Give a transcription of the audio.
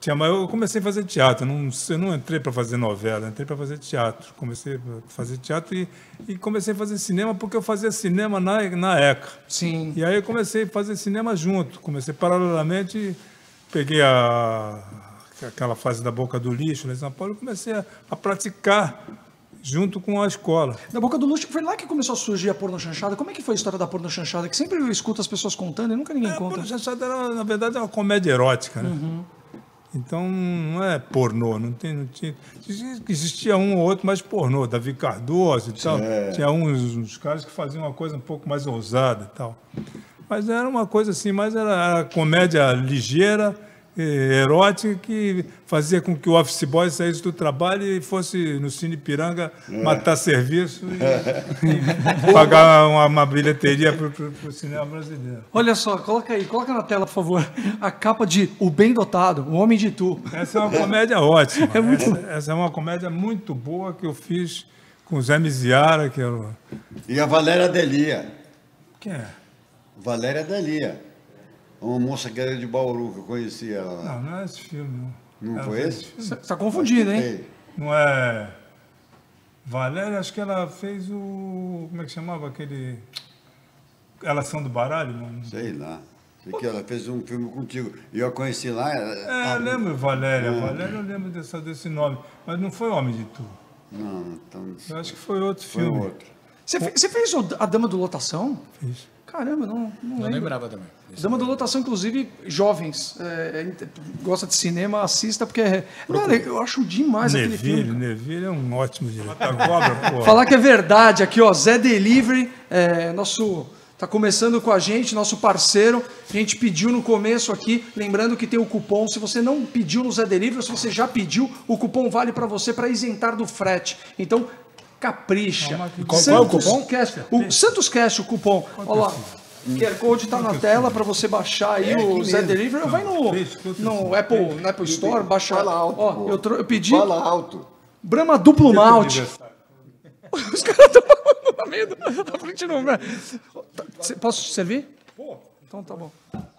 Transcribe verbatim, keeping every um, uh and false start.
Tinha, mas eu comecei a fazer teatro, não, eu não entrei para fazer novela, entrei para fazer teatro. Comecei a fazer teatro e, e comecei a fazer cinema porque eu fazia cinema na, na ECA. Sim. E aí eu comecei a fazer cinema junto. Comecei paralelamente, peguei a, aquela fase da Boca do Lixo lá em São Paulo e comecei a, a praticar junto com a escola. Da Boca do Lixo, foi lá que começou a surgir a porno chanchada. Como é que foi a história da porno chanchada? Que sempre eu escuto as pessoas contando e nunca ninguém É, conta. A porno chanchada, era, na verdade, é uma comédia erótica, né? Uhum. Então, não é pornô, não, tem, não tinha... Existia um ou outro mais pornô, Davi Cardoso e tal. É. Tinha uns, uns caras que faziam uma coisa um pouco mais ousada e tal. Mas era uma coisa assim, mais era, era comédia ligeira, eh, erótica, que fazia com que o office boy saísse do trabalho e fosse no Cine Piranga matar serviço e, e pagar uma, uma bilheteria para o cinema brasileiro. Olha só, coloca aí, coloca na tela, por favor, a capa de O Bem Dotado, O Homem de Tu. Essa é uma comédia ótima. É muito... essa, essa é uma comédia muito boa que eu fiz com o Zé Miziara, que era o... E a Valéria Delia. Quem é? Valéria Delia. Uma moça que era de Bauru, que eu conhecia ela lá. Não, não é esse filme, não. Não Ela foi fez esse? filme. Você está confundindo, hein? Ei, Não é... Valéria, acho que ela fez o... Como é que chamava aquele... Elas São do Baralho? Não? sei lá. Sei que ela fez um filme contigo. E eu a conheci lá. É, eu lembro Valéria. Valéria eu lembro dessa, desse nome. Mas não foi Homem de Tu. Não, então. Eu acho que foi outro Foi filme. outro. Você fez, você fez o- a Dama do Lotação? Fiz. Caramba, não, não Eu lembro. lembrava também. Dama do Lotação, inclusive, jovens, é, é, gosta de cinema, assista, porque é, não, eu acho demais aquele Neville, filme. Neville é um ótimo diretor. A cobra, pô. Falar que é verdade aqui, ó, Zé Delivery, é, nosso... Tá começando com a gente, nosso parceiro. A gente pediu no começo aqui, lembrando que tem o cupom. Se você não pediu no Zé Delivery, ou se você já pediu, o cupom vale para você para isentar do frete. Então, capricha. Qual- Santos qual é o cupom? Cast, o Santos Cast, o cupom. Olha lá. O Q R Code está na tela para você baixar aí É o aqui Zé mesmo. Delivery. Vai no, Fez, fez, no fez. Apple, no Apple Store, baixa. Fala alto, Ó, pô. eu, tro- eu pedi Fala alto. Brahma duplo malte. Os caras estão falando na meio da frente, não. Cê- Posso te servir? Então tá bom.